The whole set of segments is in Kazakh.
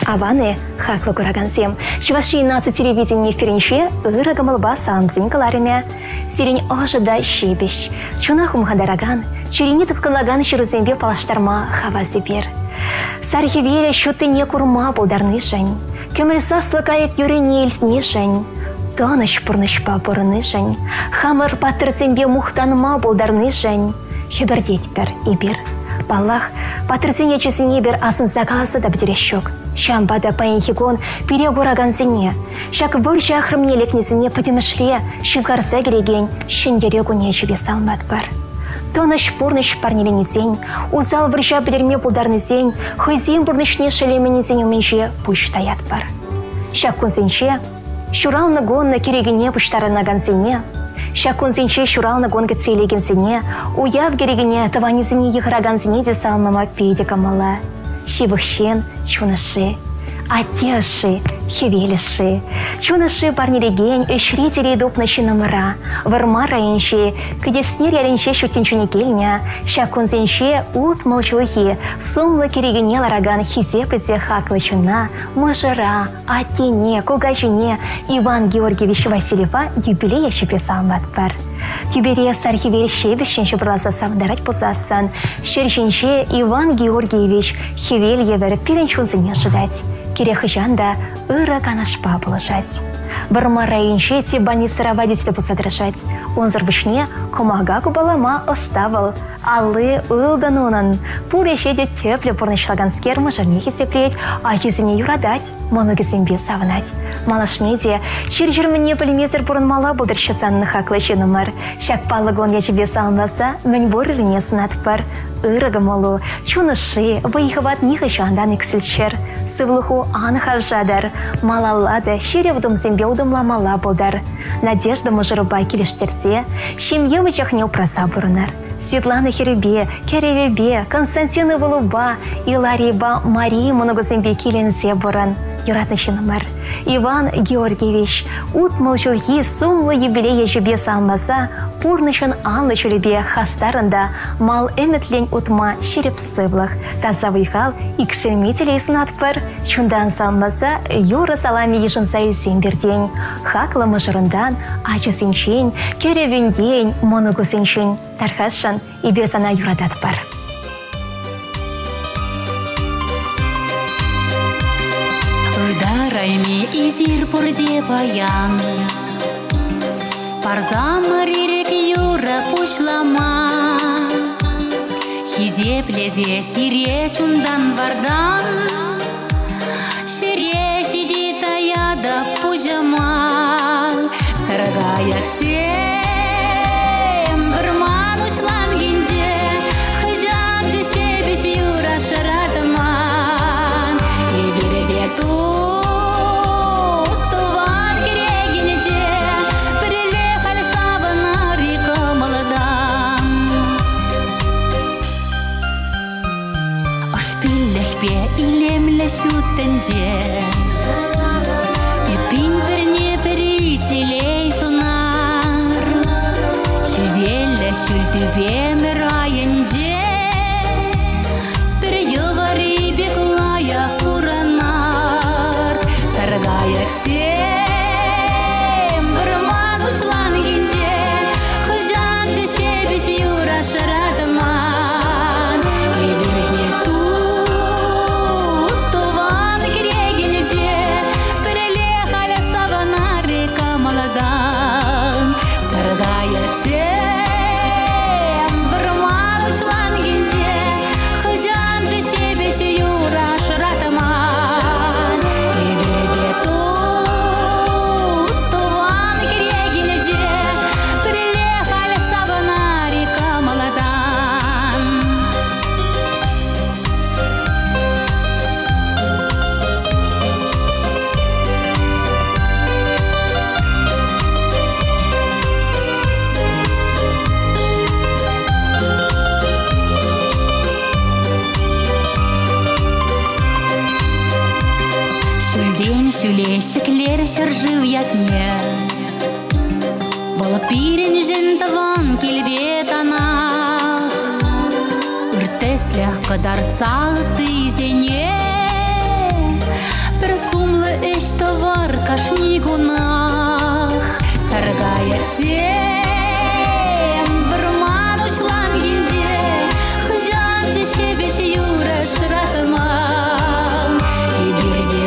Аваны хаклы курагансем. Шиваши наци телевидение ференче ырагамалба самзин калариме. Сирень ожида щебещ. Чунахум хадараган. Чуринитов калаган ширузембе палаштарма хавази бер. Сархивеля шутыне курма болдарнышань. Кемельса слакает юренель нишань. Таныш пурнышпа порынышань. Хамыр патырцембе мухтанма болдарнышань. Хибердеть пер и бер. Баллах, патрцене чесене бер асын заказы да бдерещок. Шамбада паенхигон перегураган зене. Шак вырча ахрымне лекнезене подемышле, шивгарса кереген, шендерегу нечебе салмат бар. Тоныш пурныш парнеленезень, узал вырча бдерме пулдарнезень, хойзем пурнышне шелеменезень уменже пуштаят бар. Шак кунзенче, шуралны гонна керегене пуштарына ганзене, Шакун зенче шуралны гонга целеген зене, уяв керегене тавани зене ехраган зене де салмама педика мала. Шивыхшен чунаши, атеши, хевелеши. Чунаши парнереген эшритери допнаши намыра, варма райынши, кедесне ряленше шутинчуне кельня, шакун зенче ут молчулыхи, сумлы керегене лараган хизепыте хаклычуна, мажыра, атене, кугачуне, Иван Георгиевич Васильева юбилея шипесал матпар. Тиберия сархивель шебешен шыбырласа савдарать пузасан, шершенче Иван Георгиевич Хевельевер пиренчунзыне ожидать. Кирехыжанда ыра канашпа положать. Барма райынче те больницара водителя посодрожать. Он зарбышне комага кубалама оставил. Алы ылданунан. Пуреше де тепле порнышлаган скерма жарнехи сеплеть, а чизине юрадать, моногизембе савнать. Малашнеде, чир-чирміне полимезер бұрын мала бұдыршысанны хаклышы номер. Шак палығын ячебе салмаса, мен борырыне сунатып бар. Ырыгы молу, чунышы, выйхыват нихы жандан иксілчер. Сывлуху анхав жадар. Малалады, шире вдумзембе удымламала бұдар. Надежда мұжырыбай келештерсе, шемье вычахне упраса бұрынар. Светлана Херебе, Керевебе, Константина Волуба, Илариба, Мария Моногозембе келензе бұрын. Юратнышы номер. Иван Георгиевич, ут молчулхи сумлы юбилея жебе салмаса, пурнышын анлы чулебе хастарында мал эметлень утма шереп сывлых. Таза выйхал иксельметелей сунатпыр, чундан салмаса юра салами ешын сайылсен бердень. Хаклы мыжырындан ачысенчен, керевендень, моногосенчен, тархашын и безана юрадатпыр. Дарайми изир пурде паян, парзамыр ирек юра пушлама, хизе плезе сире чундан вардан, шире шиди таяда пужамал, саргаяк сем вырман учлан гинже, хыжак же шебеш юра шаратман, и береде ту. Шутенже, и пин перне перителей сунар, хевеля шультюбе мираенже, переювари беглая пуранар, саргая всем варман ушлан гинже, хужак же шебеш юра шаратман, и береге ту. Шүлешіклер шыржыв ятне, болып пирен жентаван келбет ана, үртеслях кадарца тызене, бір сумлы эш товар кашни гунах саргая сем вырман учлан гинже хыжан шебеш юра шыратымам и береге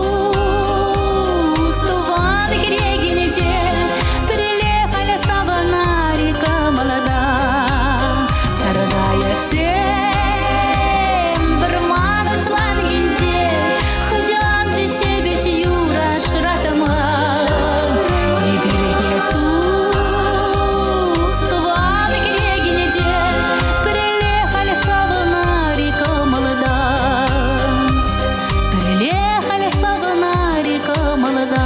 туз туван грегинеже приехали савана река молода саргая сем вырман учлан гинже хыжан шебеш юра шыратымам и береге туз туван грегинеже приехали савана река молода приехали савана река молода.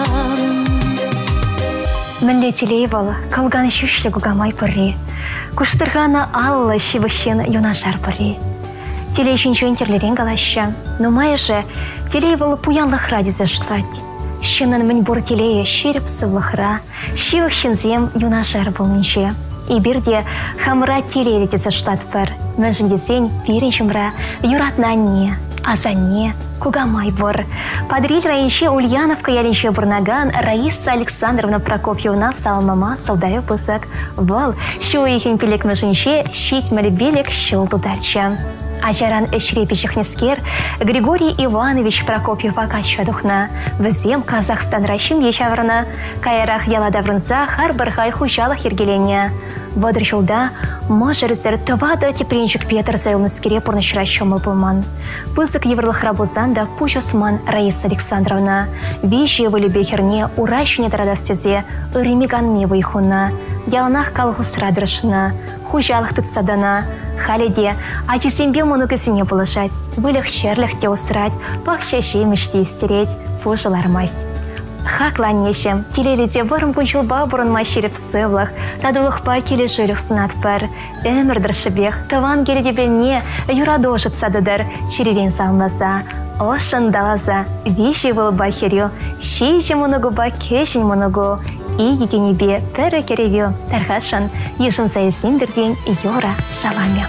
Мілле телейвал, калган шүшлі гугамай пырри. Куштырғана алла шивышын юнашар пырри. Телей шынчуын терлерен галашы. Но майже телейвал пуянлық ради зашлать. Шынын мін бұр телейі шеріп сывлықра, шивышынзем юнашар болыншы. И бірде хамра телейреде зашлат пыр. Мәжіндесен бірін жұмра юратна не, аза не, кугамай бұр. Подриль райынше Ульяновка ялинше бұрнаган Раиса Александровна Прокопьевна салмама салдаю пысық. Бұл шо ихин пелек мәжінше шит мәлібелек шол тударчы. Ажаран эшрепи шехнескер Григорий Иванович Прокопьев акача духна. Візем Казахстан райшым ешаврына. Кайрах яладаврынса хар бірхай хужалық ергелене. Водыр жолда можырызыр тывады тепреншік Петр Зайлныскере пұрнышырайшымыл болман. Пызык еврлық рабузанда Пужосман Раиса Александровна. Бейші вылюбехерне урайшыне тарадастезе ыремеган мевы ихуна. Яланах калғыс радырышына. Хужалық тыцадана. Халиде, ачисембе мұнығызіне бұлышать, вылық шерліхте усырать, пақшашы меште істереть, пұжылармайс. Хакланешем, телеледе бұрым күнчілба бұрынма шеріп сывлық, тадылықпа келі жөлік сынат пар. Өмірдір шыбек, таван келедебене юрадожыт садыдыр, черерен салмаса. Ошын далаза, виші бұл бахерю, шейші мұнығу ба кешін мұнығу. И егенебе пәрі керевю, тархашын, ешін сайысендірден юра саламя.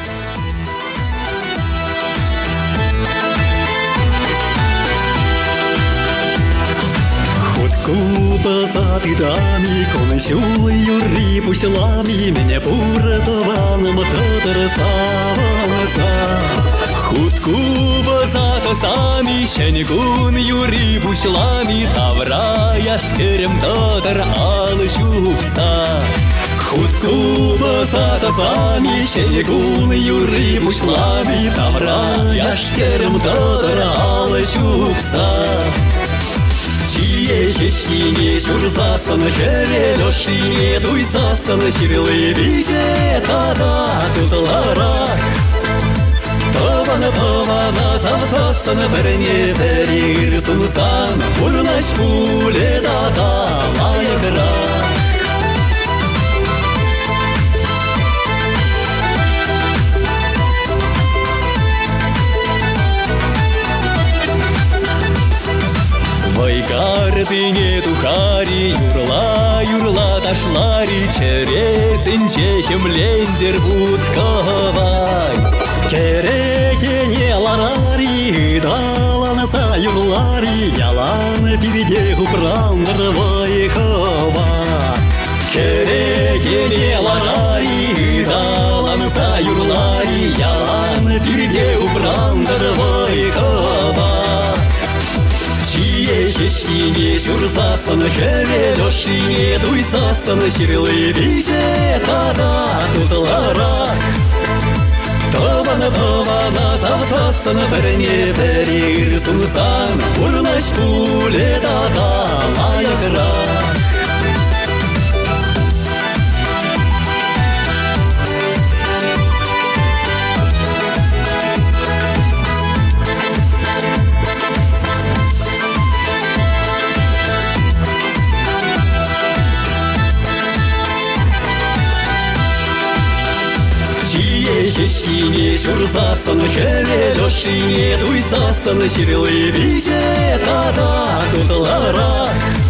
Куба за бедами, кончул юри пушлами, меня буратованным тодор саваса. Хуткуба за косами, шенегун юри пушлами, тавра яшкерем тодор алышупса. Хуткуба за косами, шенегун юри пушлами, тавра яшкерем тодор алышупса. Ешешкине шурзасын, херелешине дуйсасын, ширлы биже тада тұтылара. Тавана завзасын, біріне бірір сұнсан, ұрлаш пуле дада лайықра. Вайгардыне тухари, юрла ташлари, чересінче хемлендер будкавай. Керекене ларари, даланаса юрлари, ялан пирде хупрандыр вайкава. Керекене ларари, даланаса юрлари, ялан пирде хупрандыр вайкава. Ешешкине шурзасын, херелешине дуйсасын, ширлы биже тада тұтылара. Тавана завзасын, біріне бірір сұнсан, ұрлаш пуле дада лайықра. Ешешкине шурзасын, херелешине дуйсасын, ширлы биже тада тұтылара.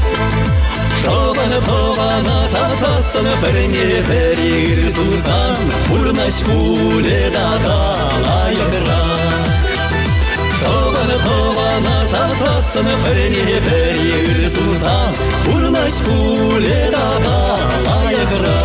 Тавана завзасын, біріне бірір сұнсан, ұрлаш пуле дада лайықра. Тована сасасыны піріне сусам, Урнаш пуледада лайықра.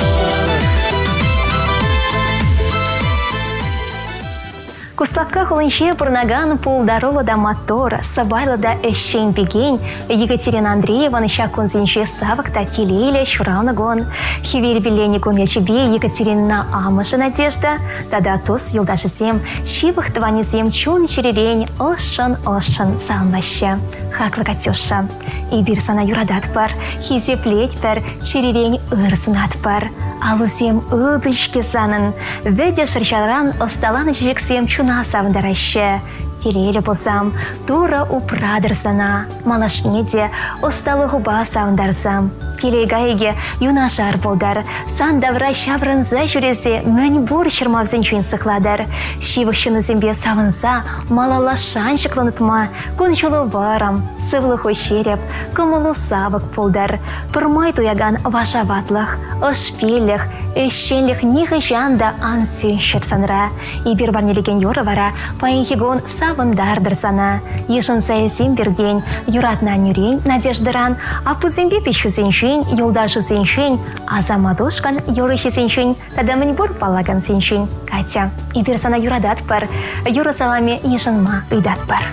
Куславка холынче пурнаган пулдарова да мотора, сабайла да эшшен бегень, Екатерина Андреевна шакунзинче савакта телеля шуранагон. Хивель белени гонячебе Екатерина Амыша Надежда, тада тус юлдашызем, шивых тванизем чун черерень, ошан салмаща. Хакла Катюша. И бирсана юрадат пар, хизе плеть пар, черерень ырсунат пар. Алузем ыдышки занын, веде шарчаран осталаны жексем чуна савдараща. Телелі болсам, тура упрадырсана, малашнеде осталы губа савдарсам. Телегайге юнашар болдар, сан давра шаврынза жүрезе мөн бур шырмавзын чуин сықладар. Шивых шынызымбе савынса, малалашан шықланытма, күн жолы варам, сывлы хойшереп, кымылу савык болдар. Пырмай туяган вашаватлых, ышпеліх, эшшенліх нихы жанда ан сүйіншет санра. И бір барнелеген юры вара, паинхигон савындардыр сана. Ешін саясим берден, юратна нюрень надеждыран, а пызымбе пещу зеншін, юлдашы зеншін, азамадушкан юрышы зеншін, тадамын бур палаган зеншін. Катя, и бір сана юрадат пар, юры саламе ешінма үйдат пар.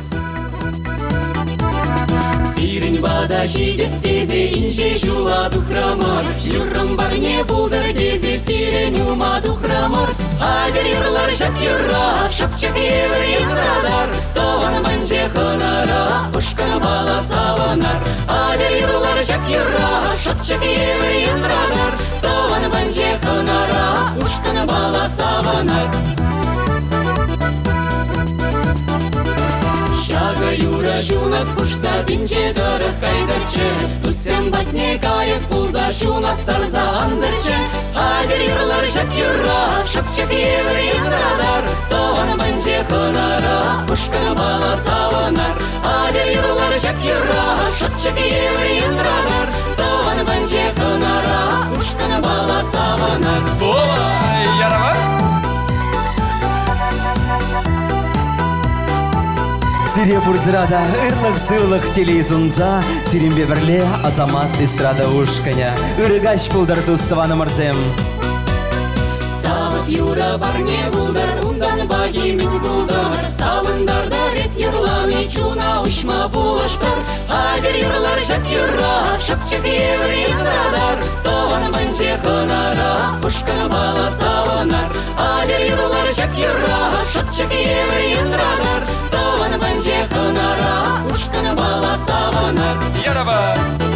Сирень вода шидес тезе, инже жуладу храмар, юрым барне булдар тезе, сирень умаду храмар. Адер юрлар жак юра, шапчак евр юрадар, тован банже хонара, ушкан бала саванар. Адер юрлар жак юра, шапчак евр юрадар, тован банже хонара, ушкан бала саванар. Шага юра жунат хушса бинче дырық кайдырчы, Туссен батне кайык пулза шунат сарза андырчы. Адер юрлар жак юра, шапчак евр юрадар, тован банже хонара, ушкан бала саванар. Адер юрлар жак юра, шапчак евр юрадар, тован банже хонара, ушкан бала саванар. Ой, ярамар! Сире бурзырада ырлық сылық телезунза, Сирембе бірле азамат эстрада ушканя, Үрігаш бұлдар туставаны мырзем. Савык юра барне булдар, ундан багимен булдар, Савындарда рет юрланы чуна ушма булаштар. Адер юрлар жак юра, шапчак евр юрадар, тован банже хонара, ушкан бала саванар. Адер юрлар жак юра, шапчак евр юрадар, тован банже хонара, ушкан бала саванар. Яраба!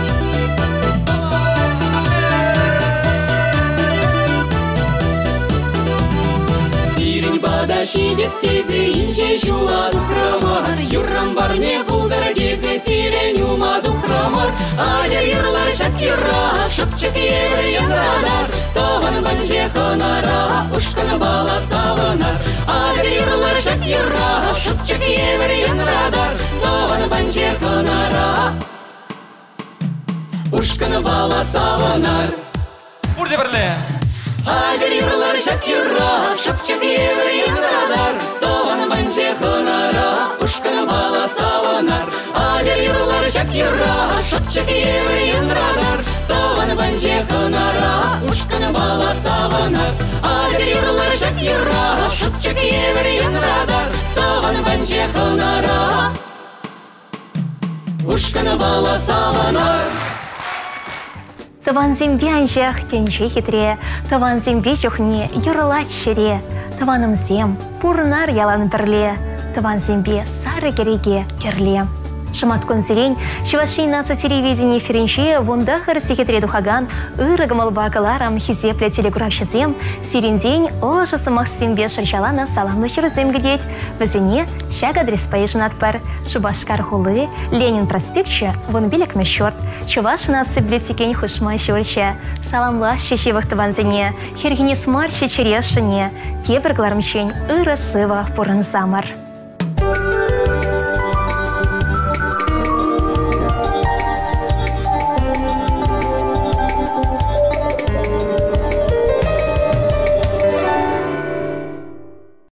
Бада шидес тезе, инже жуладу храмар, Юррам барне булдар гезе, сирень умаду храмар. Адер юрлар жак юра, шапчак евр юрадар, тован банже хонара, ушкан бала саванар. Адер юрлар жак юра, шапчак евр юрадар, тован банже хонара, ушкан бала саванар. Бурде бірле! Адер юрлар жак юра, шапчак евр юрадар, тован банже хонара, ушкан бала саванар. Адер юрлар жак юра, шапчак евр юрадар, тован банже хонара, ушкан бала саванар. Адер юрлар жак юра, шапчак евр юрадар, тован банже хонара, ушкан бала саванар. Таван зембе анжах тенже хитре, таван зембе чухне юрлат шире, таваным зем пурнар ялан бірле, таван зембе сары кереге керле. Шаматкон зелень, Чуваши нация телевидение ференче, вундахар сихитре духаган, ырыгамал багаларам хизепле телеграфщизем, сирен день, ожа самах зембе шарчалана саламлы чырзем гдеть, вазине шаг адрес поезжен отпар, Шубашкар хулы, Ленин проспектче, вон билек мещорт, Чуваш нация библиотекень хушма щурча, саламла щечевых таванзине, хергине смарче черешине, тебрглармчень, ыры сыва пурын замар.